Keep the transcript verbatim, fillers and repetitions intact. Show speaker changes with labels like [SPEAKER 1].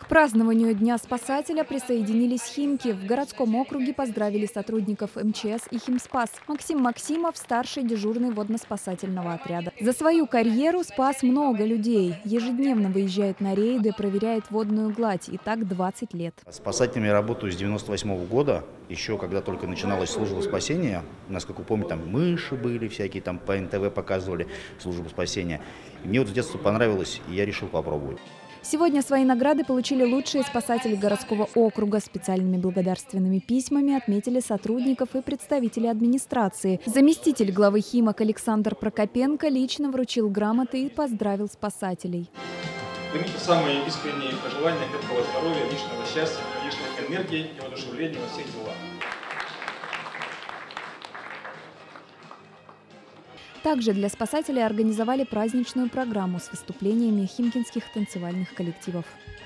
[SPEAKER 1] празднованию Дня спасателя присоединились химки. В городском округе поздравили сотрудников эм че эс и Химспас. Максим Максимов – старший дежурный водно-спасательного отряда. За свою карьеру спас много людей. Ежедневно выезжает на рейды, проверяет водную гладь. И так двадцать лет.
[SPEAKER 2] Спасателями я работаю с девяносто восьмого года. Еще когда только начиналась служба спасения. Насколько помню, там мыши были всякие, там по эн тэ вэ показывали службу спасения. И мне вот с детства понравилось, и я решил попробовать.
[SPEAKER 1] Сегодня свои награды получили лучшие спасатели городского округа. Специальными благодарственными письмами отметили сотрудников и представителей администрации. Заместитель главы Химок Александр Прокопенко лично вручил грамоты и поздравил спасателей.
[SPEAKER 3] Примите самые искренние пожелания крепкого здоровья, личного счастья, личной энергии и воодушевления во всех делах.
[SPEAKER 1] Также для спасателей организовали праздничную программу с выступлениями химкинских танцевальных коллективов.